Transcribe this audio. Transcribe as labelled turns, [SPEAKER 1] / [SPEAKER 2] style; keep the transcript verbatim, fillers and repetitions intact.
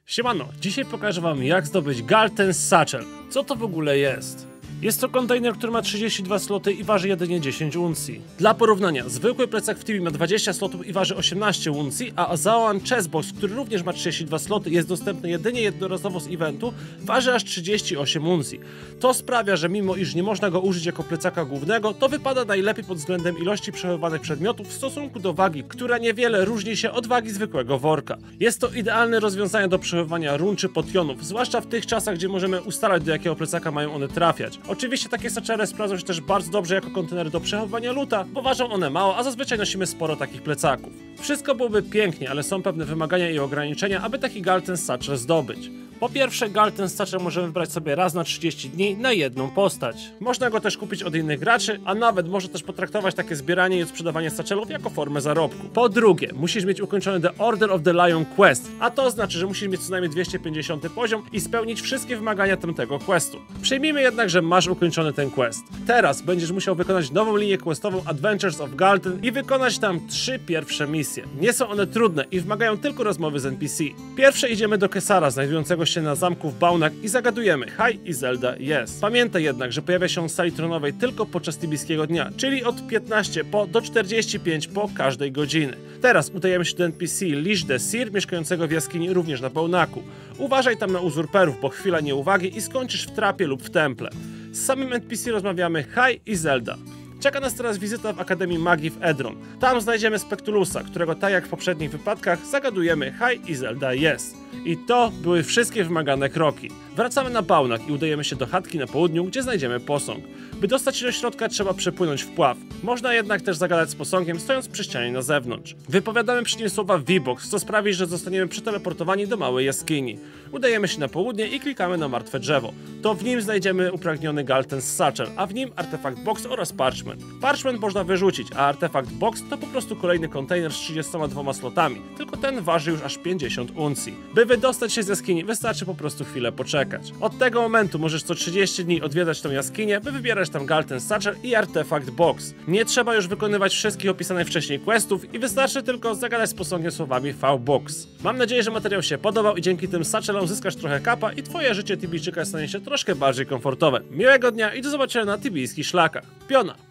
[SPEAKER 1] Siemano, dzisiaj pokażę wam, jak zdobyć Galten Satchel. Co to w ogóle jest? Jest to kontener, który ma trzydzieści dwa sloty i waży jedynie dziesięć uncji. Dla porównania, zwykły plecak w Tibi ma dwadzieścia slotów i waży osiemnaście uncji, a Azaoan Chessbox, który również ma trzydzieści dwa sloty, jest dostępny jedynie jednorazowo z eventu, waży aż trzydzieści osiem uncji. To sprawia, że mimo iż nie można go użyć jako plecaka głównego, to wypada najlepiej pod względem ilości przechowywanych przedmiotów w stosunku do wagi, która niewiele różni się od wagi zwykłego worka. Jest to idealne rozwiązanie do przechowywania run czy potionów, zwłaszcza w tych czasach, gdzie możemy ustalać, do jakiego plecaka mają one trafiać. Oczywiście takie satchele sprawdzą się też bardzo dobrze jako kontenery do przechowywania loota, bo ważą one mało, a zazwyczaj nosimy sporo takich plecaków. Wszystko byłoby pięknie, ale są pewne wymagania i ograniczenia, aby taki Galten Satchel zdobyć. Po pierwsze, Galten Satchel możemy wybrać sobie raz na trzydzieści dni na jedną postać. Można go też kupić od innych graczy, a nawet może też potraktować takie zbieranie i sprzedawanie satchelów jako formę zarobku. Po drugie, musisz mieć ukończony The Order of the Lion Quest, a to znaczy, że musisz mieć co najmniej dwieście pięćdziesiąty poziom i spełnić wszystkie wymagania tamtego questu. Przyjmijmy jednak, że masz ukończony ten quest. Teraz będziesz musiał wykonać nową linię questową Adventures of Galten i wykonać tam trzy pierwsze misje. Nie są one trudne i wymagają tylko rozmowy z N P C. Pierwsze idziemy do Kesara, znajdującego się na zamku w Baunach i zagadujemy Hi Izelda Yes. Pamiętaj jednak, że pojawia się w sali tronowej tylko podczas tibijskiego dnia, czyli od piętnaście po do czterdziestu pięciu po każdej godziny. Teraz udajemy się do N P C Lish the Seer, mieszkającego w jaskini również na Baunaku. Uważaj tam na uzurperów, bo chwila nieuwagi i skończysz w trapie lub w temple. Z samym N P C rozmawiamy Hi Izelda. Czeka nas teraz wizyta w Akademii Magii w Edron. Tam znajdziemy Spectulusa, którego tak jak w poprzednich wypadkach zagadujemy Hi Izelda Yes. I to były wszystkie wymagane kroki. Wracamy na Baunak i udajemy się do chatki na południu, gdzie znajdziemy posąg. By dostać się do środka, trzeba przepłynąć w pław. Można jednak też zagadać z posągiem, stojąc przy ścianie na zewnątrz. Wypowiadamy przy nim słowa V-Box, co sprawi, że zostaniemy przeteleportowani do małej jaskini. Udajemy się na południe i klikamy na martwe drzewo. To w nim znajdziemy upragniony Galten Satchel, a w nim artefakt box oraz parchment. Parchment można wyrzucić, a artefakt box to po prostu kolejny kontener z trzydziestoma dwoma slotami, tylko ten waży już aż pięćdziesiąt uncji. By wydostać się z jaskini, wystarczy po prostu chwilę poczekać. Od tego momentu możesz co trzydzieści dni odwiedzać tę jaskinię, by wybierać tam Galten Satchel i artefakt box. Nie trzeba już wykonywać wszystkich opisanych wcześniej questów i wystarczy tylko zagadać z posągiem słowami V-Box. Mam nadzieję, że materiał się podobał i dzięki tym satchelom zyskasz trochę kapa i twoje życie tibijczyka stanie się troszkę bardziej komfortowe. Miłego dnia i do zobaczenia na tibijskich szlakach. Piona!